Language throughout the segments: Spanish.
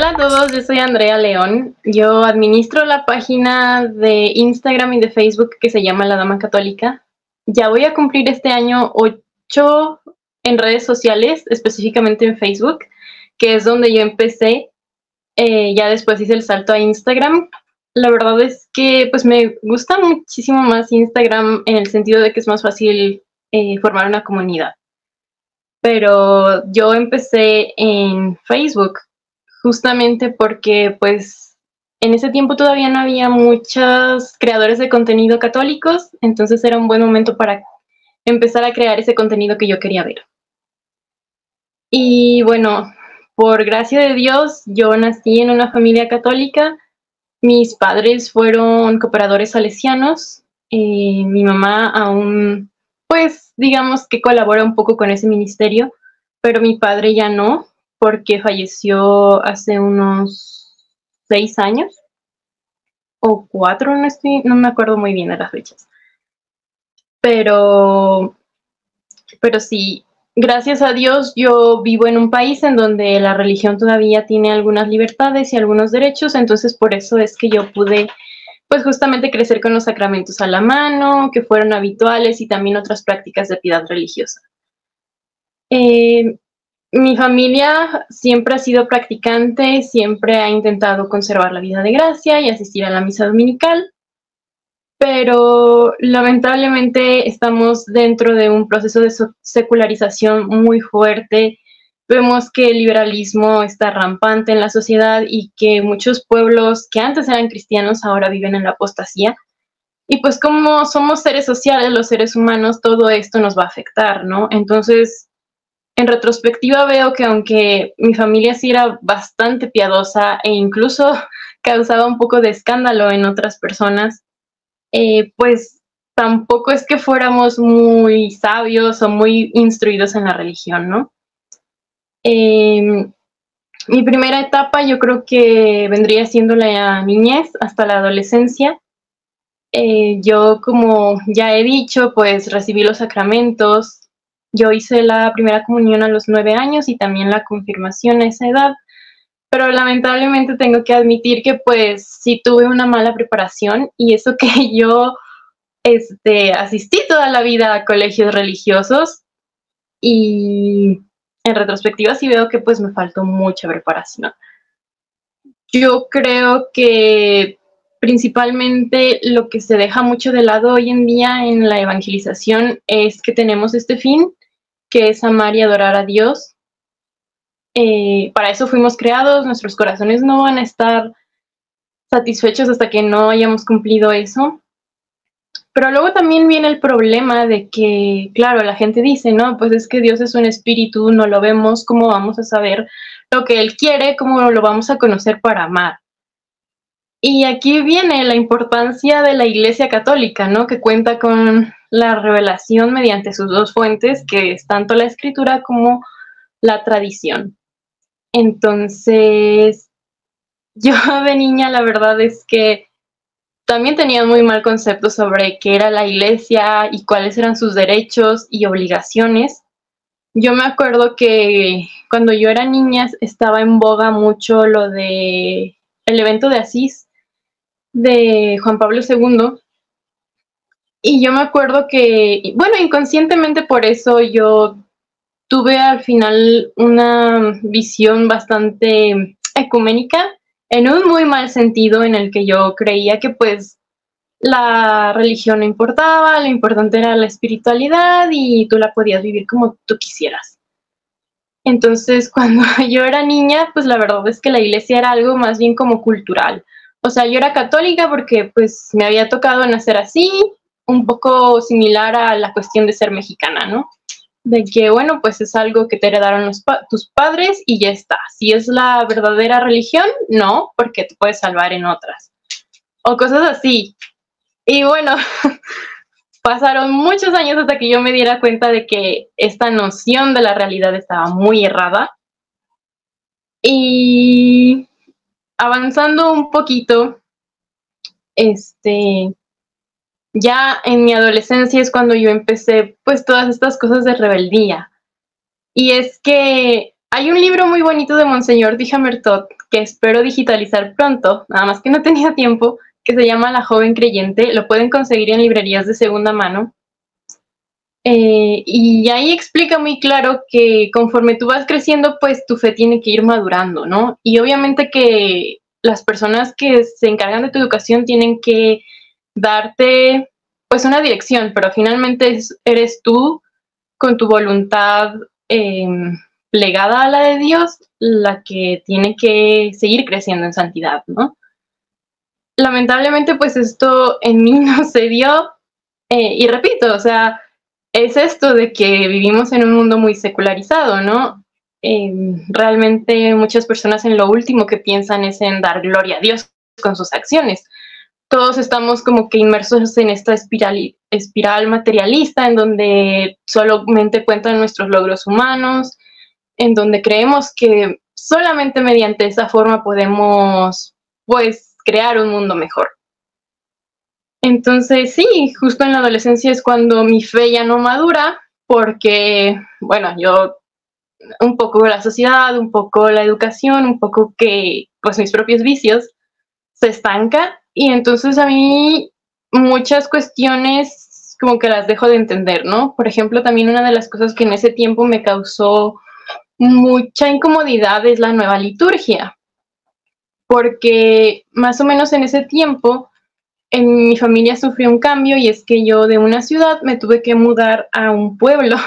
Hola a todos, yo soy Andrea León. Yo administro la página de Instagram y de Facebook que se llama La Dama Católica. Ya voy a cumplir este año 8 en redes sociales, específicamente en Facebook, que es donde yo empecé. Ya después hice el salto a Instagram. La verdad es que pues me gusta muchísimo más Instagram en el sentido de que es más fácil formar una comunidad. Pero yo empecé en Facebook justamente porque pues en ese tiempo todavía no había muchos creadores de contenido católicos, entonces era un buen momento para empezar a crear ese contenido que yo quería ver. Y bueno, por gracia de Dios, yo nací en una familia católica. Mis padres fueron cooperadores salesianos. Mi mamá aún, pues digamos que colabora un poco con ese ministerio, pero mi padre ya no, porque falleció hace unos 6 años o 4, no me acuerdo muy bien de las fechas. Pero, pero sí, gracias a Dios yo vivo en un país en donde la religión todavía tiene algunas libertades y algunos derechos, entonces por eso es que yo pude pues justamente crecer con los sacramentos a la mano, que fueron habituales y también otras prácticas de piedad religiosa. Eh, Mi familia siempre ha sido practicante, siempre ha intentado conservar la vida de gracia y asistir a la misa dominical, pero lamentablemente estamos dentro de un proceso de secularización muy fuerte. Vemos que el liberalismo está rampante en la sociedad y que muchos pueblos que antes eran cristianos ahora viven en la apostasía. Y pues como somos seres sociales, los seres humanos, todo esto nos va a afectar, ¿no? Entonces, en retrospectiva veo que aunque mi familia sí era bastante piadosa e incluso causaba un poco de escándalo en otras personas, pues tampoco es que fuéramos muy sabios o muy instruidos en la religión, ¿no? Eh, Mi primera etapa yo creo que vendría siendo la niñez hasta la adolescencia. Yo, como ya he dicho, pues recibí los sacramentos. Yo hice la primera comunión a los 9 años y también la confirmación a esa edad, pero lamentablemente tengo que admitir que pues sí tuve una mala preparación y eso que yo asistí toda la vida a colegios religiosos y en retrospectiva sí veo que pues me faltó mucha preparación. Yo creo que principalmente lo que se deja mucho de lado hoy en día en la evangelización es que tenemos este fin, que es amar y adorar a Dios. Para eso fuimos creados, nuestros corazones no van a estar satisfechos hasta que no hayamos cumplido eso. Pero luego también viene el problema de que, claro, la gente dice, no, pues es que Dios es un espíritu, no lo vemos, ¿cómo vamos a saber lo que Él quiere? ¿Cómo lo vamos a conocer para amar? Y aquí viene la importancia de la Iglesia Católica, ¿no? Que cuenta con la revelación mediante sus dos fuentes, que es tanto la escritura como la tradición. Entonces, yo de niña la verdad es que también tenía muy mal concepto sobre qué era la Iglesia y cuáles eran sus derechos y obligaciones. Yo me acuerdo que cuando yo era niña estaba en boga mucho lo de el evento de Asís de Juan Pablo II. Y yo me acuerdo que, bueno, inconscientemente por eso yo tuve al final una visión bastante ecuménica, en un muy mal sentido en el que yo creía que pues la religión no importaba, lo importante era la espiritualidad y tú la podías vivir como tú quisieras. Entonces, cuando yo era niña, pues la verdad es que la iglesia era algo más bien como cultural. O sea, yo era católica porque pues me había tocado nacer así, un poco similar a la cuestión de ser mexicana, ¿no? De que, bueno, pues es algo que te heredaron tus padres y ya está. Si es la verdadera religión, no, porque te puedes salvar en otras. O cosas así. Y bueno, pasaron muchos años hasta que yo me diera cuenta de que esta noción de la realidad estaba muy errada. Y avanzando un poquito, ya en mi adolescencia es cuando yo empecé pues todas estas cosas de rebeldía. Y es que Hay un libro muy bonito de Monseñor Duhamel que espero digitalizar pronto, nada más que no tenía tiempo, que se llama La joven creyente. Lo pueden conseguir en librerías de segunda mano. Y ahí explica muy claro que conforme tú vas creciendo, pues tu fe tiene que ir madurando, ¿no? Y obviamente que las personas que se encargan de tu educación tienen que darte pues una dirección, pero finalmente eres tú con tu voluntad eh, plegada a la de Dios la que tiene que seguir creciendo en santidad, ¿no? Lamentablemente pues esto en mí no se dio y repito, o sea, es esto de que vivimos en un mundo muy secularizado, ¿no? Realmente muchas personas en lo último que piensan es en dar gloria a Dios con sus acciones. Todos estamos como que inmersos en esta espiral materialista en donde solamente cuentan nuestros logros humanos, en donde creemos que solamente mediante esa forma podemos, pues, crear un mundo mejor. Entonces, sí, justo en la adolescencia es cuando mi fe ya no madura, porque, bueno, yo un poco la sociedad, un poco la educación, un poco que, pues, mis propios vicios se estanca y entonces a mí muchas cuestiones como que las dejo de entender, ¿no? Por ejemplo, también una de las cosas que en ese tiempo me causó mucha incomodidad es la nueva liturgia, porque más o menos en ese tiempo en mi familia sufrió un cambio y es que yo de una ciudad me tuve que mudar a un pueblo.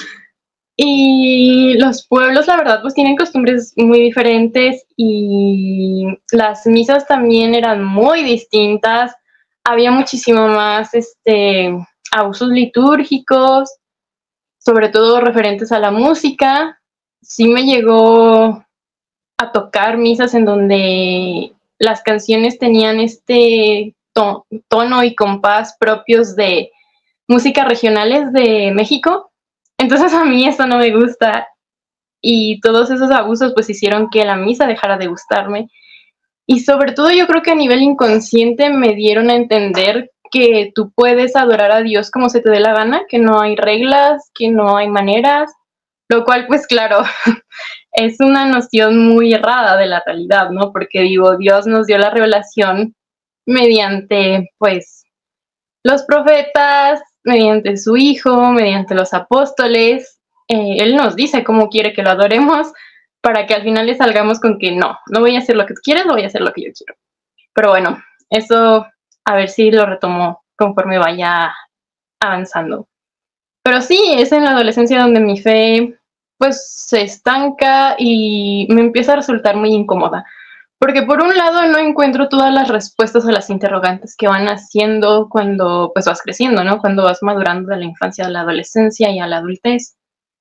Y los pueblos, la verdad, pues tienen costumbres muy diferentes y las misas también eran muy distintas. Había muchísimo más abusos litúrgicos, sobre todo referentes a la música. Sí me llegó a tocar misas en donde las canciones tenían este tono y compás propios de músicas regionales de México. Entonces a mí esto no me gusta y todos esos abusos pues hicieron que la misa dejara de gustarme. Y sobre todo yo creo que a nivel inconsciente me dieron a entender que tú puedes adorar a Dios como se te dé la gana, que no hay reglas, que no hay maneras, lo cual pues claro, es una noción muy errada de la realidad, ¿no? Porque digo, Dios nos dio la revelación mediante pues los profetas, mediante su Hijo, mediante los apóstoles. Él nos dice cómo quiere que lo adoremos para que al final le salgamos con que no, no voy a hacer lo que tú quieres, voy a hacer lo que yo quiero. Pero bueno, eso a ver si lo retomo conforme vaya avanzando. Pero sí, es en la adolescencia donde mi fe pues se estanca y me empieza a resultar muy incómoda. Porque por un lado no encuentro todas las respuestas a las interrogantes que van haciendo cuando pues vas creciendo, ¿no? Cuando vas madurando de la infancia a la adolescencia y a la adultez.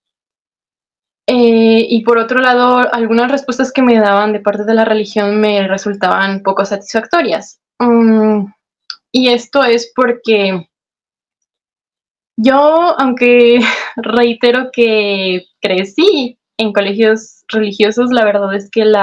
Y por otro lado, algunas respuestas que me daban de parte de la religión me resultaban poco satisfactorias. Y esto es porque yo, aunque reitero que crecí en colegios religiosos, la verdad es que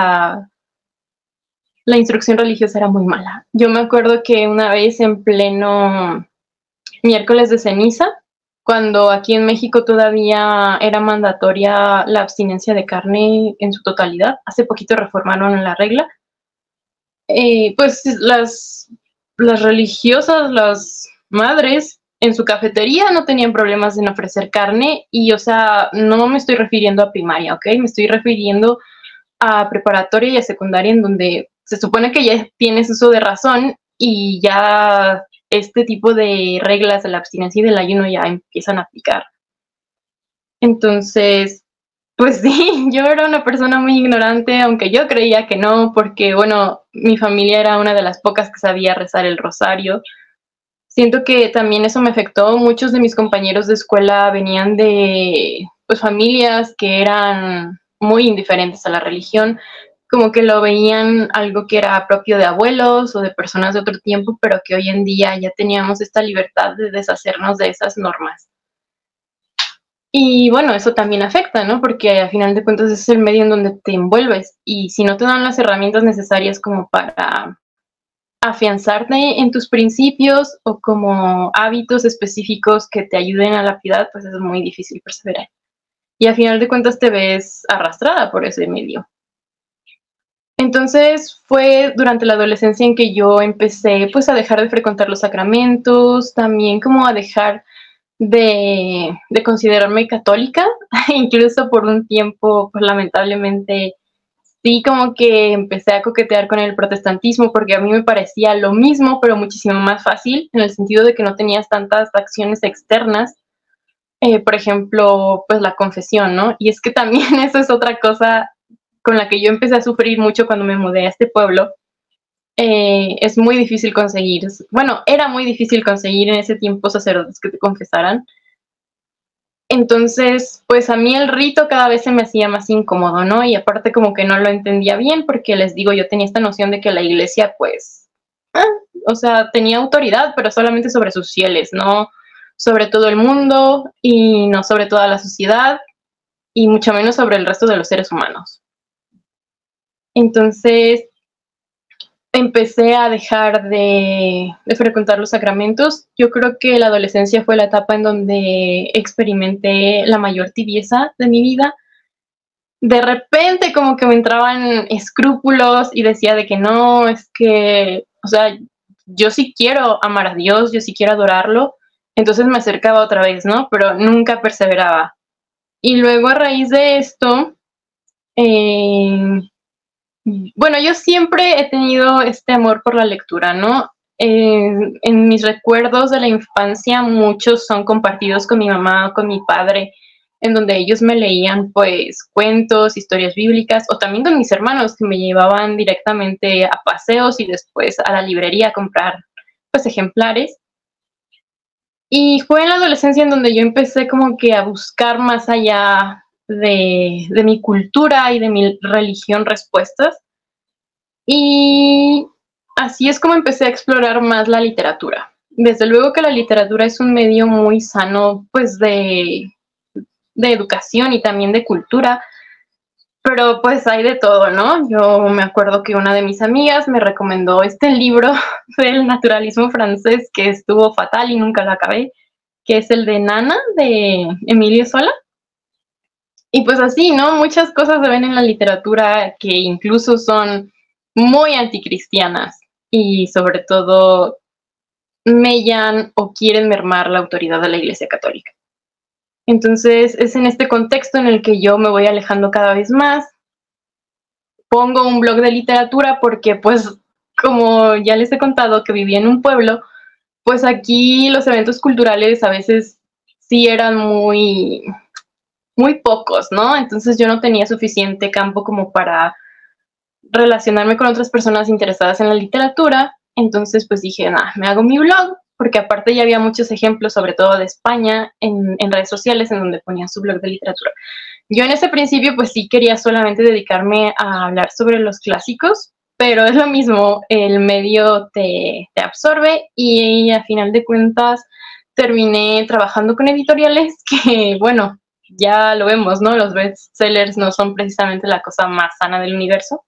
la instrucción religiosa era muy mala. Yo me acuerdo que una vez en pleno miércoles de ceniza, cuando aquí en México todavía era mandatoria la abstinencia de carne en su totalidad, hace poquito reformaron la regla, pues las religiosas, las madres, en su cafetería no tenían problemas en ofrecer carne y, o sea, no me estoy refiriendo a primaria, ¿ok? Me estoy refiriendo a preparatoria y a secundaria en donde se supone que ya tienes uso de razón y ya este tipo de reglas de la abstinencia y del ayuno ya empiezan a aplicar. Entonces, pues sí, yo era una persona muy ignorante, aunque yo creía que no, porque bueno, mi familia era una de las pocas que sabía rezar el rosario. Siento que también eso me afectó. Muchos de mis compañeros de escuela venían de pues familias que eran muy indiferentes a la religión, como que lo veían algo que era propio de abuelos o de personas de otro tiempo, pero que hoy en día ya teníamos esta libertad de deshacernos de esas normas. Y bueno, eso también afecta, ¿no? Porque a final de cuentas es el medio en donde te envuelves y si no te dan las herramientas necesarias como para afianzarte en tus principios o como hábitos específicos que te ayuden a la piedad, pues es muy difícil perseverar. y a final de cuentas te ves arrastrada por ese medio. Entonces fue durante la adolescencia en que yo empecé pues a dejar de frecuentar los sacramentos, también como a dejar de considerarme católica, incluso por un tiempo pues lamentablemente sí como que empecé a coquetear con el protestantismo porque a mí me parecía lo mismo pero muchísimo más fácil en el sentido de que no tenías tantas acciones externas, por ejemplo pues la confesión, ¿no? Y es que también eso es otra cosa con la que yo empecé a sufrir mucho cuando me mudé a este pueblo. Es muy difícil conseguir, bueno, era muy difícil conseguir en ese tiempo sacerdotes que te confesaran. Entonces, pues a mí el rito cada vez se me hacía más incómodo, ¿no? Y aparte como que no lo entendía bien porque les digo, yo tenía esta noción de que la iglesia, pues, ah, o sea, tenía autoridad, pero solamente sobre sus fieles, no sobre todo el mundo y no sobre toda la sociedad y mucho menos sobre el resto de los seres humanos. Entonces, empecé a dejar de frecuentar los sacramentos. Yo creo que la adolescencia fue la etapa en donde experimenté la mayor tibieza de mi vida. De repente como que me entraban escrúpulos y decía de que no, es que, o sea, yo sí quiero amar a Dios, yo sí quiero adorarlo, entonces me acercaba otra vez, ¿no? Pero nunca perseveraba. Y luego a raíz de esto, eh, bueno, yo siempre he tenido este amor por la lectura, ¿no? En mis recuerdos de la infancia, muchos son compartidos con mi mamá, con mi padre, en donde ellos me leían pues cuentos, historias bíblicas, o también con mis hermanos que me llevaban directamente a paseos y después a la librería a comprar pues ejemplares. Y fue en la adolescencia en donde yo empecé como que a buscar más allá de mi cultura y de mi religión respuestas. Y así es como empecé a explorar más la literatura. Desde luego que la literatura es un medio muy sano, pues de educación y también de cultura, pero pues hay de todo, ¿no? Yo me acuerdo que una de mis amigas me recomendó este libro del naturalismo francés que estuvo fatal y nunca lo acabé, que es el de Nana, de Emilio Zola. Y pues así, ¿no? Muchas cosas se ven en la literatura que incluso son muy anticristianas y sobre todo mellan o quieren mermar la autoridad de la Iglesia Católica. Entonces es en este contexto en el que yo me voy alejando cada vez más. Pongo un blog de literatura porque pues como ya les he contado que vivía en un pueblo, pues aquí los eventos culturales a veces sí eran muy pocos, ¿no? Entonces yo no tenía suficiente campo como para relacionarme con otras personas interesadas en la literatura. Entonces pues dije, nada, me hago mi blog, porque aparte ya había muchos ejemplos, sobre todo de España, en redes sociales en donde ponían su blog de literatura. Yo en ese principio pues sí quería solamente dedicarme a hablar sobre los clásicos, pero es lo mismo, el medio te absorbe y a final de cuentas terminé trabajando con editoriales que, bueno, ya lo vemos, ¿no? Los bestsellers no son precisamente la cosa más sana del universo.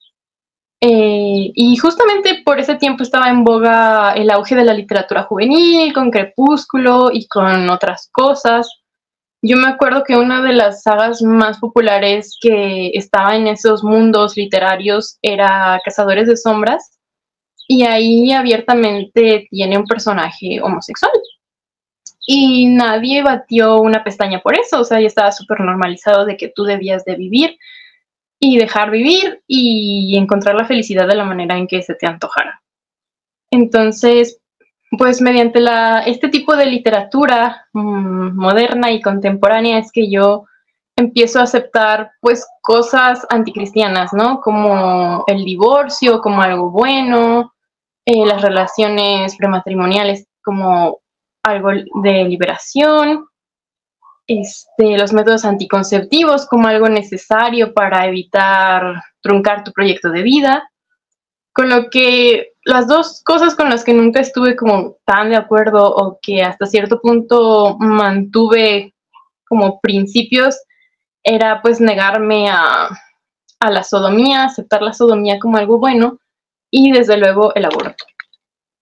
Y justamente por ese tiempo estaba en boga el auge de la literatura juvenil, con Crepúsculo y con otras cosas. Yo me acuerdo que una de las sagas más populares que estaba en esos mundos literarios era Cazadores de Sombras, y ahí abiertamente tiene un personaje homosexual. Y nadie batió una pestaña por eso, o sea, ya estaba súper normalizado de que tú debías de vivir y dejar vivir y encontrar la felicidad de la manera en que se te antojara. Entonces, pues mediante este tipo de literatura moderna y contemporánea es que yo empiezo a aceptar pues cosas anticristianas, ¿no? Como el divorcio, como algo bueno, las relaciones prematrimoniales como algo de liberación, los métodos anticonceptivos como algo necesario para evitar truncar tu proyecto de vida, con lo que las dos cosas con las que nunca estuve como tan de acuerdo o que hasta cierto punto mantuve como principios era pues negarme a la sodomía, aceptar la sodomía como algo bueno y desde luego el aborto.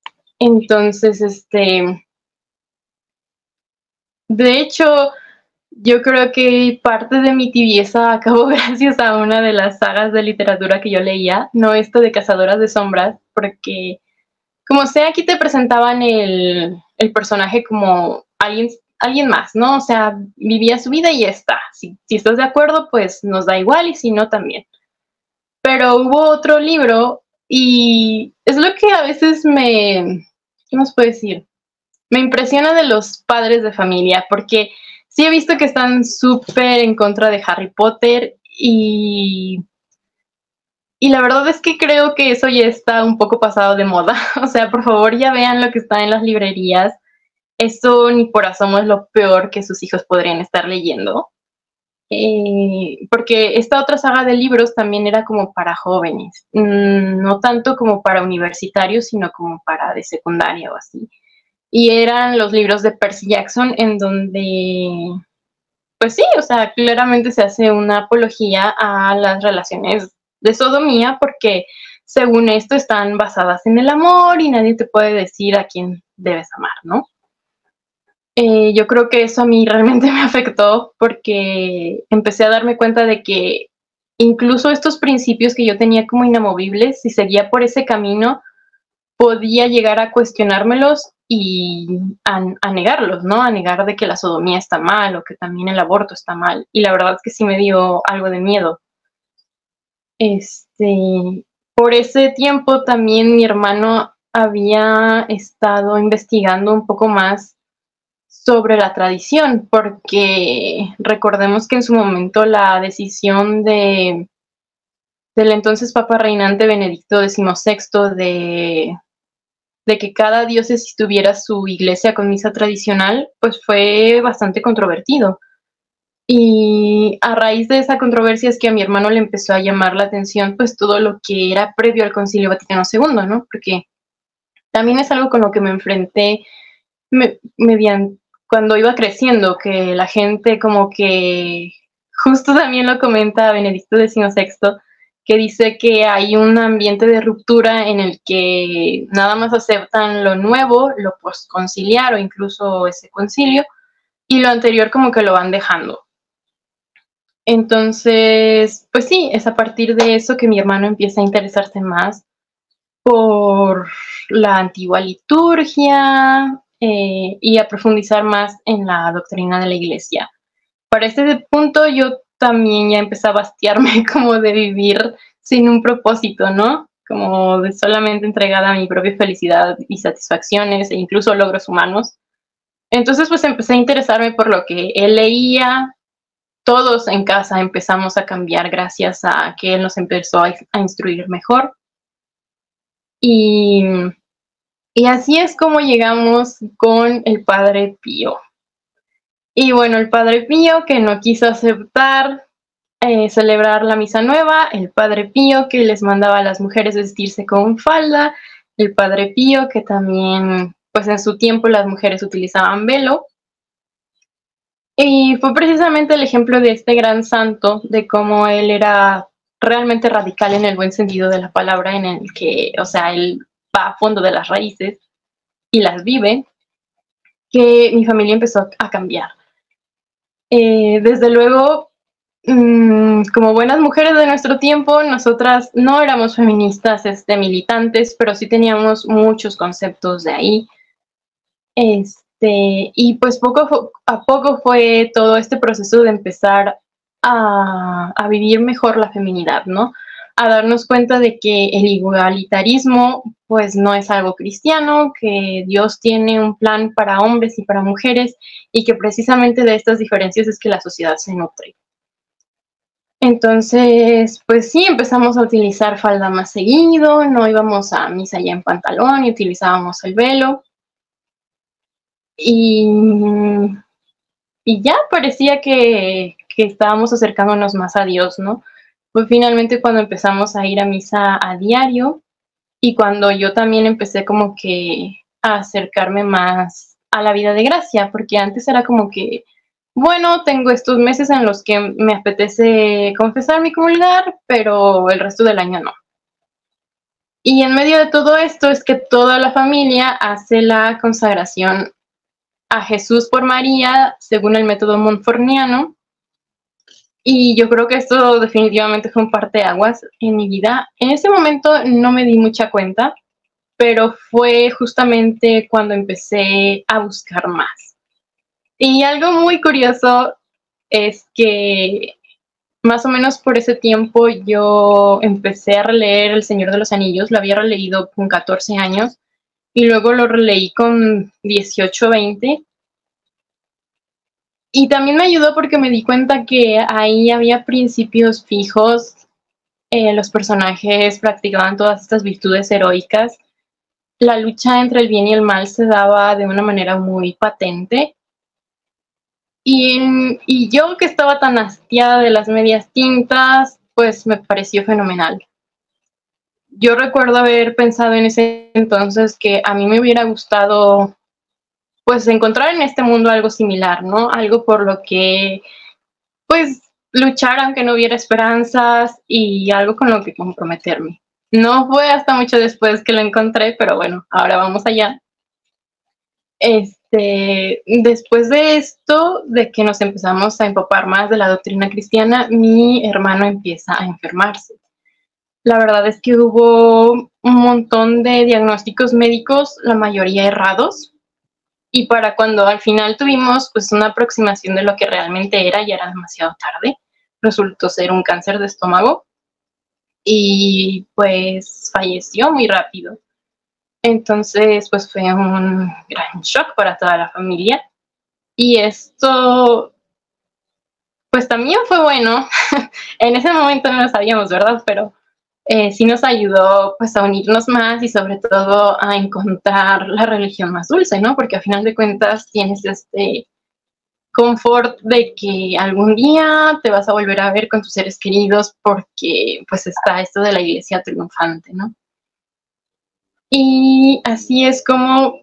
Entonces, de hecho, Yo creo que parte de mi tibieza acabó gracias a una de las sagas de literatura que yo leía, no esto de Cazadoras de Sombras, porque como sea, aquí te presentaban el personaje como alguien más, ¿no? O sea, vivía su vida y ya está. Si estás de acuerdo, pues nos da igual y si no, también. Pero hubo otro libro y es lo que a veces ¿qué nos puede decir? Me impresiona de los padres de familia, porque sí he visto que están súper en contra de Harry Potter y la verdad es que creo que eso ya está un poco pasado de moda. O sea, por favor, ya vean lo que está en las librerías. Eso ni por asomo es lo peor que sus hijos podrían estar leyendo. Porque esta otra saga de libros también era como para jóvenes, no tanto como para universitarios, sino como para de secundaria o así. Y eran los libros de Percy Jackson en donde, pues sí, o sea, claramente se hace una apología a las relaciones de sodomía porque según esto están basadas en el amor y nadie te puede decir a quién debes amar, ¿no? Yo creo que eso a mí realmente me afectó porque empecé a darme cuenta de que incluso estos principios que yo tenía como inamovibles, si seguía por ese camino, podía llegar a cuestionármelos y a negarlos, ¿no? A negar de que la sodomía está mal o que también el aborto está mal. Y la verdad es que sí me dio algo de miedo. Por ese tiempo también mi hermano había estado investigando un poco más sobre la tradición, porque recordemos que en su momento la decisión del entonces Papa Reinante Benedicto XVI de que cada diócesis tuviera su iglesia con misa tradicional, pues fue bastante controvertido. Y a raíz de esa controversia es que a mi hermano le empezó a llamar la atención pues todo lo que era previo al Concilio Vaticano II, ¿no? Porque también es algo con lo que me enfrenté mediante cuando iba creciendo, que la gente como que justo también lo comenta Benedicto XVI, que dice que hay un ambiente de ruptura en el que nada más aceptan lo nuevo, lo posconciliar o incluso ese concilio, y lo anterior como que lo van dejando. Entonces, pues sí, es a partir de eso que mi hermano empieza a interesarse más por la antigua liturgia y a profundizar más en la doctrina de la iglesia. Para este punto yo también ya empezaba a hastiarme como de vivir sin un propósito, ¿no? Como de solamente entregada a mi propia felicidad y satisfacciones e incluso logros humanos. Entonces pues empecé a interesarme por lo que él leía. Todos en casa empezamos a cambiar gracias a que él nos empezó a instruir mejor. Y, y así es como llegamos con el Padre Pío. Y bueno, el Padre Pío que no quiso aceptar celebrar la misa nueva, el Padre Pío que les mandaba a las mujeres vestirse con falda, el Padre Pío que también, pues en su tiempo las mujeres utilizaban velo. Y fue precisamente el ejemplo de este gran santo, de cómo él era realmente radical en el buen sentido de la palabra, en el que, o sea, él va a fondo de las raíces y las vive, que mi familia empezó a cambiar. Desde luego, como buenas mujeres de nuestro tiempo, nosotras no éramos feministas militantes, pero sí teníamos muchos conceptos de ahí. Y pues poco a poco fue todo este proceso de empezar a vivir mejor la feminidad, ¿no? A darnos cuenta de que el igualitarismo pues no es algo cristiano, que Dios tiene un plan para hombres y para mujeres y que precisamente de estas diferencias es que la sociedad se nutre. Entonces, pues sí, empezamos a utilizar falda más seguido, no íbamos a misa ya en pantalón y utilizábamos el velo. Y, y ya parecía que estábamos acercándonos más a Dios, ¿no? Fue finalmente cuando empezamos a ir a misa a diario y cuando yo también empecé como que a acercarme más a la vida de gracia, porque antes era como que, bueno, tengo estos meses en los que me apetece confesarme y comulgar, pero el resto del año no. Y en medio de todo esto es que toda la familia hace la consagración a Jesús por María según el método montfortiano. Y yo creo que esto definitivamente fue un parteaguas en mi vida. En ese momento no me di mucha cuenta, pero fue justamente cuando empecé a buscar más. Y algo muy curioso es que más o menos por ese tiempo yo empecé a releer El Señor de los Anillos, lo había releído con 14 años y luego lo releí con 18, 20. Y también me ayudó porque me di cuenta que ahí había principios fijos, los personajes practicaban todas estas virtudes heroicas, la lucha entre el bien y el mal se daba de una manera muy patente. Y yo que estaba tan hastiada de las medias tintas, pues me pareció fenomenal. Yo recuerdo haber pensado en ese entonces que a mí me hubiera gustado pues encontrar en este mundo algo similar, ¿no? Algo por lo que pues luchar aunque no hubiera esperanzas y algo con lo que comprometerme. No fue hasta mucho después que lo encontré, pero bueno, ahora vamos allá. Después de esto, de que nos empezamos a empapar más de la doctrina cristiana, mi hermano empieza a enfermarse. La verdad es que hubo un montón de diagnósticos médicos, la mayoría errados, y para cuando al final tuvimos pues una aproximación de lo que realmente era, ya era demasiado tarde. Resultó ser un cáncer de estómago y pues falleció muy rápido. Entonces pues fue un gran shock para toda la familia. Y esto pues también fue bueno. En ese momento no lo sabíamos, ¿verdad? Pero sí nos ayudó pues a unirnos más y sobre todo a encontrar la religión más dulce, ¿no? Porque a final de cuentas tienes este confort de que algún día te vas a volver a ver con tus seres queridos porque pues está esto de la iglesia triunfante, ¿no? Y así es como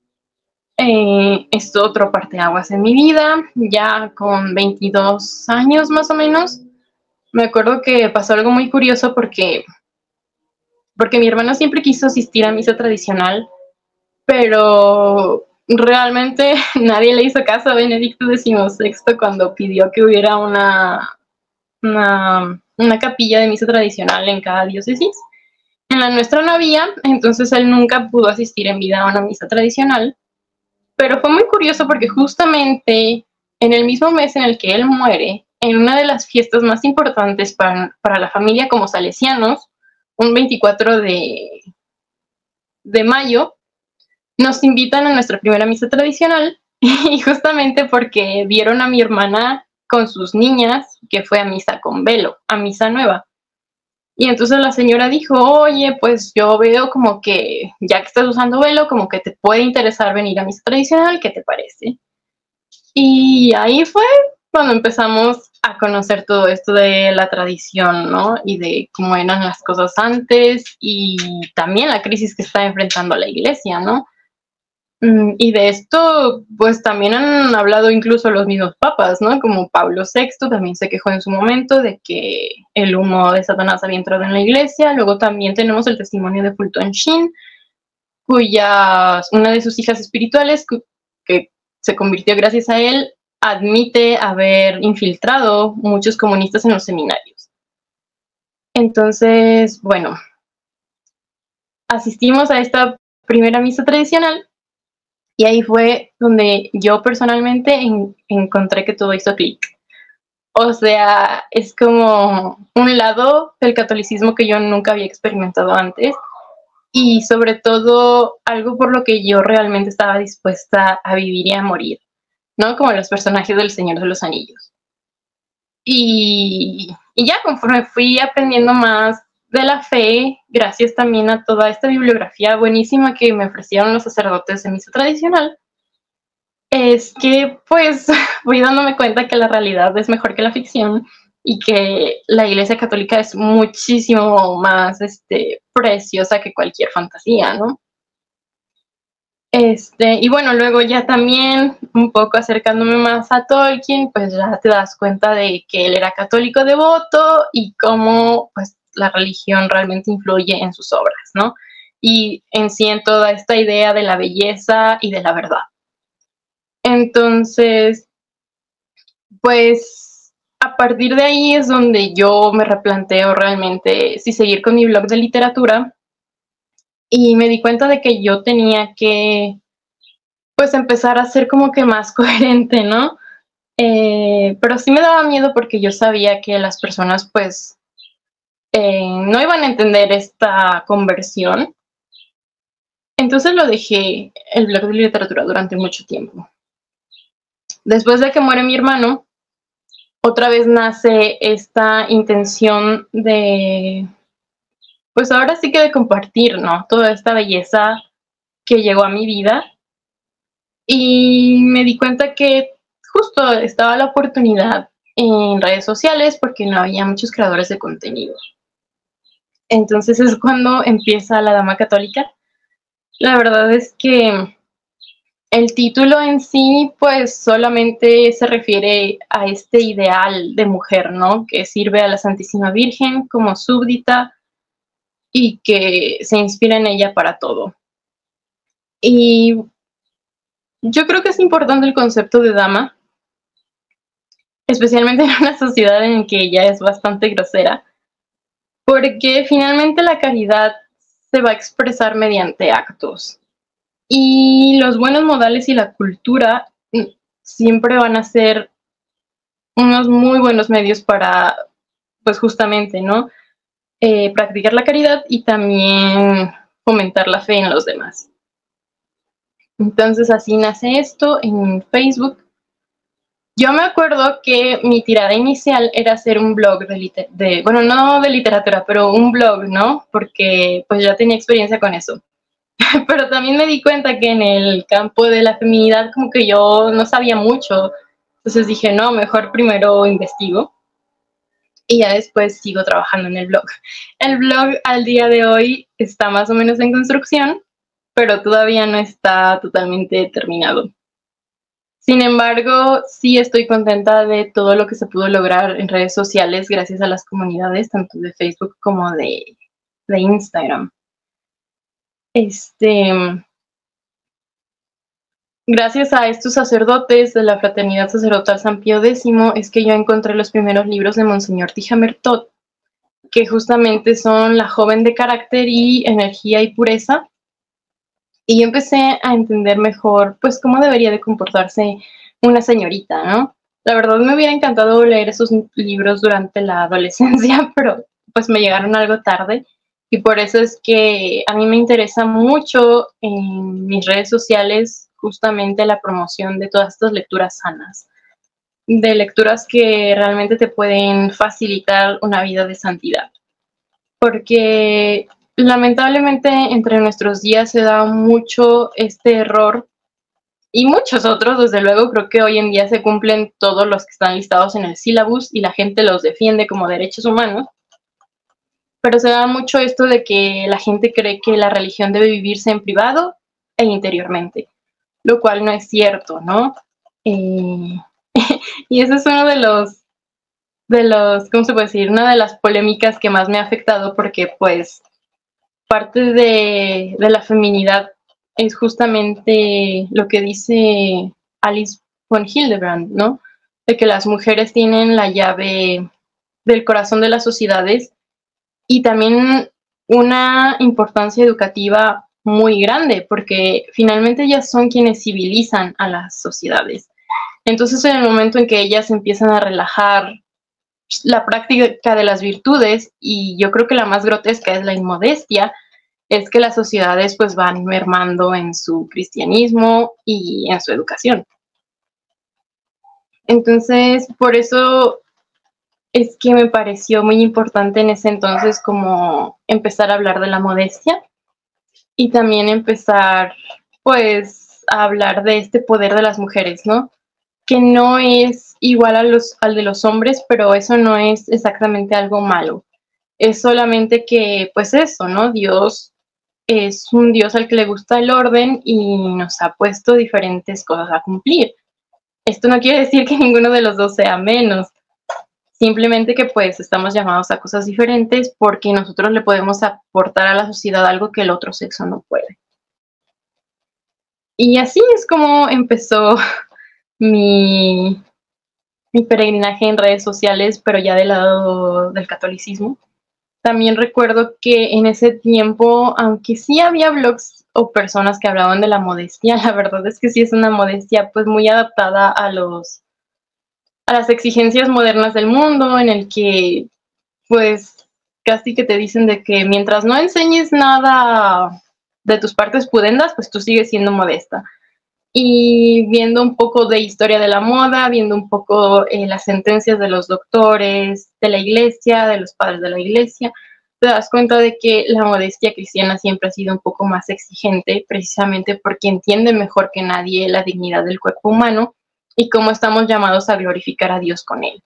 es otro parteaguas en mi vida, ya con 22 años más o menos. Me acuerdo que pasó algo muy curioso porque mi hermano siempre quiso asistir a misa tradicional, pero realmente nadie le hizo caso a Benedicto XVI cuando pidió que hubiera una capilla de misa tradicional en cada diócesis. En la nuestra no había, entonces él nunca pudo asistir en vida a una misa tradicional, pero fue muy curioso porque justamente en el mismo mes en el que él muere, en una de las fiestas más importantes para la familia como salesianos, un 24 de mayo, nos invitan a nuestra primera misa tradicional y justamente porque vieron a mi hermana con sus niñas que fue a misa con velo, a misa nueva. Y entonces la señora dijo, oye, pues yo veo como que ya que estás usando velo, como que te puede interesar venir a misa tradicional, ¿qué te parece? Y ahí fue cuando empezamos a conocer todo esto de la tradición, ¿no? Y de cómo eran las cosas antes y también la crisis que está enfrentando la iglesia, ¿no? Y de esto, pues también han hablado incluso los mismos papas, ¿no? Como Pablo VI también se quejó en su momento de que el humo de Satanás había entrado en la iglesia. Luego también tenemos el testimonio de Fulton Sheen, una de sus hijas espirituales, que se convirtió gracias a él, admite haber infiltrado muchos comunistas en los seminarios. Entonces, bueno, asistimos a esta primera misa tradicional. Y ahí fue donde yo personalmente encontré que todo hizo clic. O sea, es como un lado del catolicismo que yo nunca había experimentado antes y sobre todo algo por lo que yo realmente estaba dispuesta a vivir y a morir, ¿no? Como los personajes del Señor de los Anillos. Y ya conforme fui aprendiendo más de la fe, gracias también a toda esta bibliografía buenísima que me ofrecieron los sacerdotes de misa tradicional, es que pues fui dándome cuenta que la realidad es mejor que la ficción y que la Iglesia Católica es muchísimo más preciosa que cualquier fantasía, ¿no? Y bueno, luego ya también un poco acercándome más a Tolkien, pues ya te das cuenta de que él era católico devoto y cómo pues la religión realmente influye en sus obras, ¿no? Y en sí en toda esta idea de la belleza y de la verdad. Entonces, pues a partir de ahí es donde yo me replanteo realmente si seguir con mi blog de literatura y me di cuenta de que yo tenía que pues empezar a ser como que más coherente, ¿no? Pero sí me daba miedo porque yo sabía que las personas pues no iban a entender esta conversión. Entonces lo dejé el blog de literatura durante mucho tiempo. Después de que muere mi hermano, otra vez nace esta intención de, pues ahora sí que de compartir, ¿no? Toda esta belleza que llegó a mi vida. Y me di cuenta que justo estaba la oportunidad en redes sociales porque no había muchos creadores de contenido. Entonces es cuando empieza La Dama Católica. La verdad es que el título en sí, pues solamente se refiere a este ideal de mujer, ¿no? Que sirve a la Santísima Virgen como súbdita y que se inspira en ella para todo. Y yo creo que es importante el concepto de dama, especialmente en una sociedad en que ella es bastante grosera, porque finalmente la caridad se va a expresar mediante actos. Y los buenos modales y la cultura siempre van a ser unos muy buenos medios para, pues justamente, ¿no? Practicar la caridad y también fomentar la fe en los demás. Entonces así nace esto en Facebook. Yo me acuerdo que mi tirada inicial era hacer un blog bueno, no de literatura, pero un blog, ¿no? Porque pues ya tenía experiencia con eso. Pero también me di cuenta que en el campo de la feminidad como que yo no sabía mucho. Entonces dije, no, mejor primero investigo y ya después sigo trabajando en el blog. El blog al día de hoy está más o menos en construcción, pero todavía no está totalmente terminado. Sin embargo, sí estoy contenta de todo lo que se pudo lograr en redes sociales gracias a las comunidades, tanto de Facebook como de Instagram. Gracias a estos sacerdotes de la Fraternidad Sacerdotal San Pío X es que yo encontré los primeros libros de Monseñor Tijamertot, que justamente son La joven de carácter y energía y pureza. Y yo empecé a entender mejor, pues, cómo debería de comportarse una señorita, ¿no? La verdad me hubiera encantado leer esos libros durante la adolescencia, pero pues me llegaron algo tarde. Y por eso es que a mí me interesa mucho en mis redes sociales justamente la promoción de todas estas lecturas sanas, de lecturas que realmente te pueden facilitar una vida de santidad. Porque lamentablemente entre nuestros días se da mucho este error y muchos otros, desde luego, creo que hoy en día se cumplen todos los que están listados en el sílabus y la gente los defiende como derechos humanos, pero se da mucho esto de que la gente cree que la religión debe vivirse en privado e interiormente, lo cual no es cierto, ¿no? Y eso es uno ¿cómo se puede decir? Una de las polémicas que más me ha afectado porque pues parte de la feminidad es justamente lo que dice Alice von Hildebrand, ¿no? De que las mujeres tienen la llave del corazón de las sociedades y también una importancia educativa muy grande, porque finalmente ellas son quienes civilizan a las sociedades. Entonces, en el momento en que ellas empiezan a relajar la práctica de las virtudes, y yo creo que la más grotesca es la inmodestia, es que las sociedades pues van mermando en su cristianismo y en su educación. Entonces, por eso es que me pareció muy importante en ese entonces como empezar a hablar de la modestia y también empezar pues a hablar de este poder de las mujeres, ¿no? Que no es igual al de los hombres, pero eso no es exactamente algo malo. Es solamente que, pues eso, ¿no? Dios es un Dios al que le gusta el orden y nos ha puesto diferentes cosas a cumplir. Esto no quiere decir que ninguno de los dos sea menos, simplemente que pues estamos llamados a cosas diferentes porque nosotros le podemos aportar a la sociedad algo que el otro sexo no puede. Y así es como empezó mi, mi peregrinaje en redes sociales, pero ya del lado del catolicismo. También recuerdo que en ese tiempo, aunque sí había blogs o personas que hablaban de la modestia, la verdad es que sí es una modestia pues muy adaptada a las exigencias modernas del mundo, en el que pues casi que te dicen de que mientras no enseñes nada de tus partes pudendas, pues tú sigues siendo modesta. Y viendo un poco de historia de la moda, viendo un poco las sentencias de los doctores, de la iglesia, de los padres de la iglesia, te das cuenta de que la modestia cristiana siempre ha sido un poco más exigente, precisamente porque entiende mejor que nadie la dignidad del cuerpo humano y cómo estamos llamados a glorificar a Dios con él.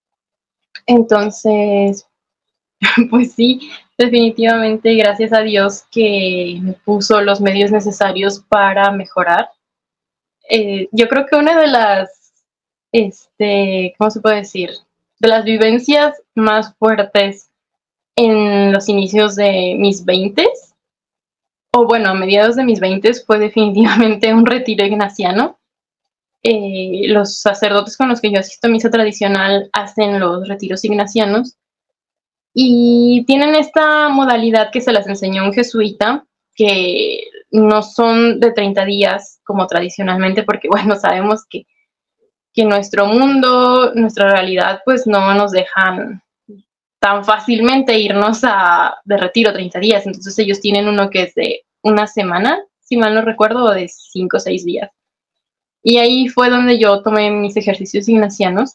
Entonces, pues sí, definitivamente gracias a Dios que me puso los medios necesarios para mejorar. Yo creo que una de las, ¿cómo se puede decir? De las vivencias más fuertes en los inicios de mis veintes, o bueno, a mediados de mis veintes, fue definitivamente un retiro ignaciano. Los sacerdotes con los que yo asisto a misa tradicional hacen los retiros ignacianos y tienen esta modalidad que se las enseñó un jesuita, que no son de 30 días como tradicionalmente, porque bueno, sabemos que nuestro mundo, nuestra realidad, pues no nos dejan tan fácilmente irnos de retiro 30 días. Entonces ellos tienen uno que es de una semana, si mal no recuerdo, o de 5 o 6 días. Y ahí fue donde yo tomé mis ejercicios ignacianos.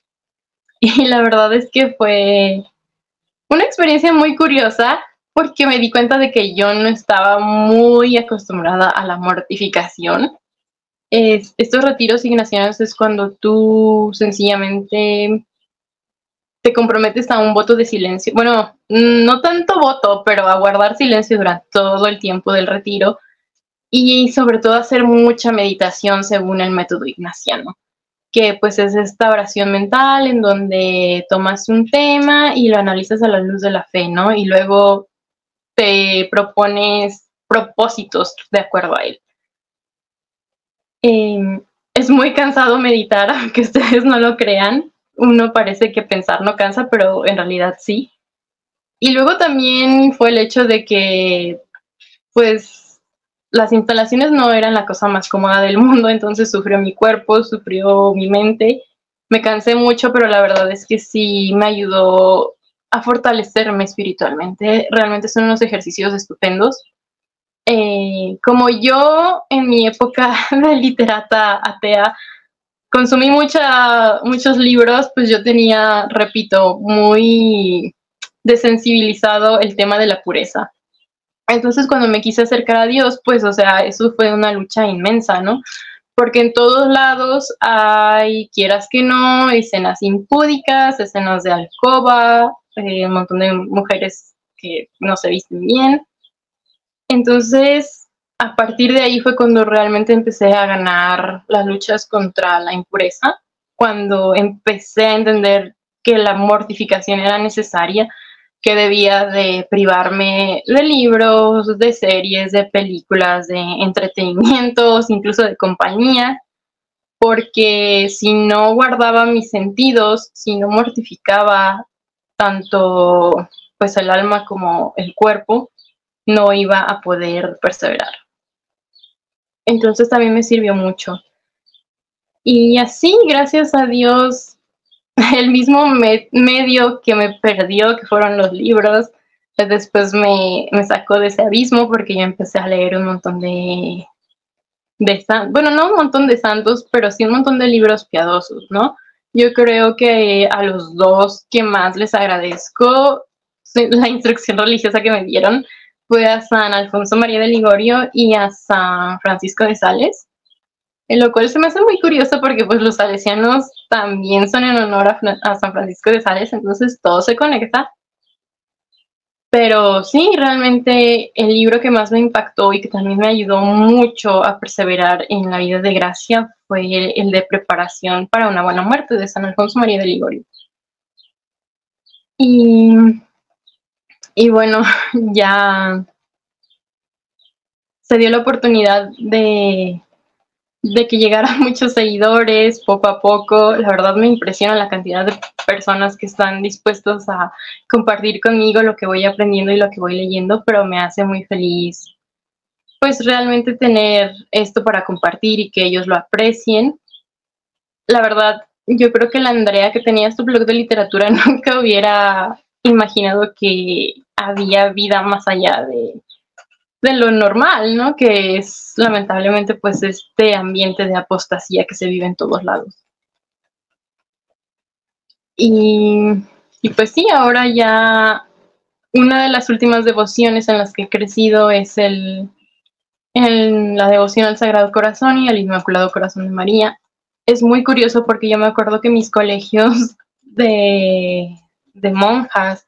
Y la verdad es que fue una experiencia muy curiosa porque me di cuenta de que yo no estaba muy acostumbrada a la mortificación. Estos retiros ignacianos es cuando tú sencillamente te comprometes a un voto de silencio. Bueno, no tanto voto, pero a guardar silencio durante todo el tiempo del retiro y sobre todo hacer mucha meditación según el método ignaciano, que pues es esta oración mental en donde tomas un tema y lo analizas a la luz de la fe, ¿no? Y luego te propones propósitos de acuerdo a él. Es muy cansado meditar, aunque ustedes no lo crean. Uno parece que pensar no cansa, pero en realidad sí. Y luego también fue el hecho de que, pues, las instalaciones no eran la cosa más cómoda del mundo, entonces sufrió mi cuerpo, sufrió mi mente. Me cansé mucho, pero la verdad es que sí me ayudó a fortalecerme espiritualmente. Realmente son unos ejercicios estupendos. Como yo en mi época de literata atea consumí muchos libros, pues yo tenía, repito, muy desensibilizado el tema de la pureza. Entonces cuando me quise acercar a Dios, pues o sea, eso fue una lucha inmensa, ¿no? Porque en todos lados hay, quieras que no, escenas impúdicas, escenas de alcoba, un montón de mujeres que no se visten bien. Entonces, a partir de ahí fue cuando realmente empecé a ganar las luchas contra la impureza, cuando empecé a entender que la mortificación era necesaria, que debía de privarme de libros, de series, de películas, de entretenimientos, incluso de compañía, porque si no guardaba mis sentidos, si no mortificaba tanto pues el alma como el cuerpo, no iba a poder perseverar. Entonces también me sirvió mucho. Y así, gracias a Dios, el mismo medio que me perdió, que fueron los libros, después me sacó de ese abismo porque yo empecé a leer un montón bueno, no un montón de santos, pero sí un montón de libros piadosos, ¿no? Yo creo que a los dos que más les agradezco la instrucción religiosa que me dieron fue a San Alfonso María de Ligorio y a San Francisco de Sales, en lo cual se me hace muy curioso porque pues los salesianos también son en honor a San Francisco de Sales, entonces todo se conecta. Pero sí, realmente el libro que más me impactó y que también me ayudó mucho a perseverar en la vida de gracia fue el de Preparación para una buena muerte de San Alfonso María de Ligorio. Y, y bueno, ya se dio la oportunidad de que llegaran muchos seguidores poco a poco. La verdad me impresiona la cantidad de personas que están dispuestos a compartir conmigo lo que voy aprendiendo y lo que voy leyendo, pero me hace muy feliz pues realmente tener esto para compartir y que ellos lo aprecien. La verdad, yo creo que la Andrea que tenía su blog de literatura nunca hubiera imaginado que había vida más allá de lo normal, ¿no? Que es lamentablemente pues este ambiente de apostasía que se vive en todos lados. Y, y pues sí, ahora ya una de las últimas devociones en las que he crecido es en la devoción al Sagrado Corazón y al Inmaculado Corazón de María. Es muy curioso porque yo me acuerdo que mis colegios de monjas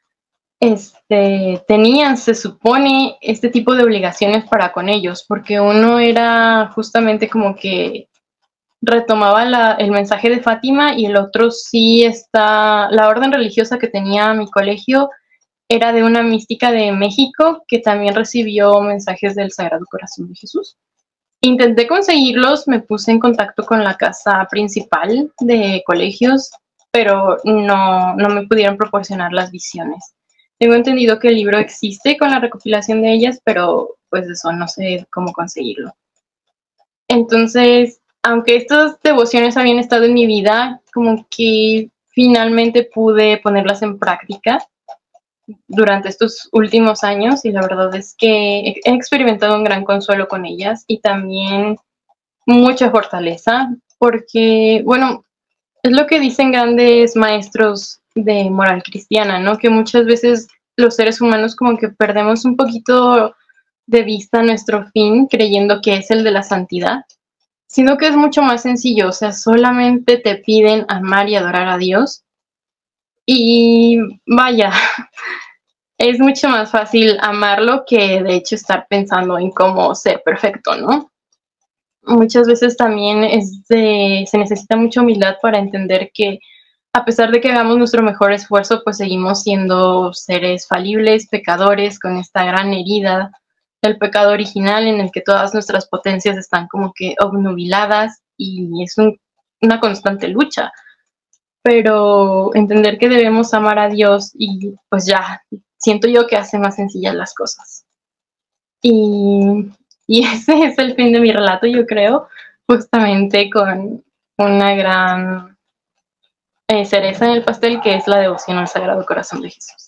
tenían, se supone, este tipo de obligaciones para con ellos, porque uno era justamente como que retomaba el mensaje de Fátima y el otro sí está, la orden religiosa que tenía mi colegio era de una mística de México que también recibió mensajes del Sagrado Corazón de Jesús. Intenté conseguirlos, me puse en contacto con la casa principal de colegios, pero no me pudieron proporcionar las visiones. Tengo entendido que el libro existe con la recopilación de ellas, pero pues eso no sé cómo conseguirlo. Entonces, aunque estas devociones habían estado en mi vida, como que finalmente pude ponerlas en práctica durante estos últimos años y la verdad es que he experimentado un gran consuelo con ellas y también mucha fortaleza porque, bueno, es lo que dicen grandes maestros de moral cristiana, ¿no? Que muchas veces los seres humanos como que perdemos un poquito de vista nuestro fin creyendo que es el de la santidad, sino que es mucho más sencillo, o sea, solamente te piden amar y adorar a Dios y vaya, es mucho más fácil amarlo que de hecho estar pensando en cómo ser perfecto, ¿no? Muchas veces también se necesita mucha humildad para entender que a pesar de que hagamos nuestro mejor esfuerzo, pues seguimos siendo seres falibles, pecadores, con esta gran herida del pecado original en el que todas nuestras potencias están como que obnubiladas y es una constante lucha. Pero entender que debemos amar a Dios y pues ya, siento yo que hace más sencillas las cosas. Y, y ese es el fin de mi relato, yo creo, justamente con una gran cereza en el pastel que es la devoción al Sagrado Corazón de Jesús.